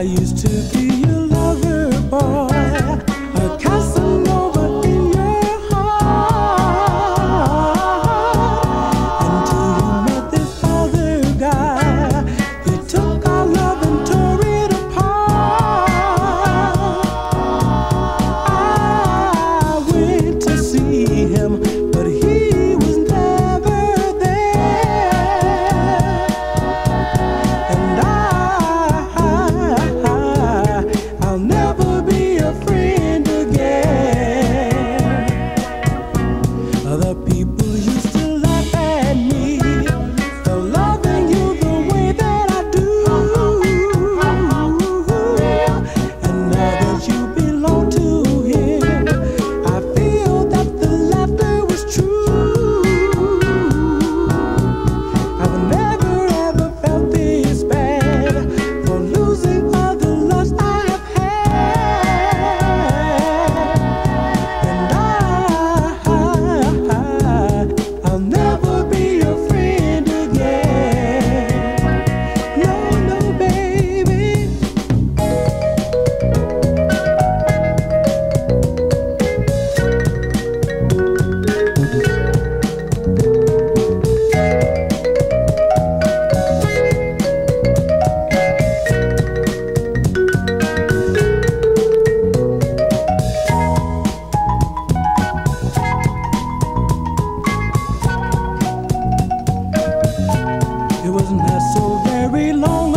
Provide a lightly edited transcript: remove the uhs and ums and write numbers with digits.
used to be your lover, boy, a Casanova in your heart. Until you met this other guy, he took our love and tore it apart. I went to see him, but he was never there. And I'll never be a friend again. Other people used to laugh at me for loving you the way that I do. And now that you belong to him, I feel that the laughter was true. I've never ever felt this bad for losing all the loves I have had. And I'll never be your friend again. No, no, baby. It wasn't that so very long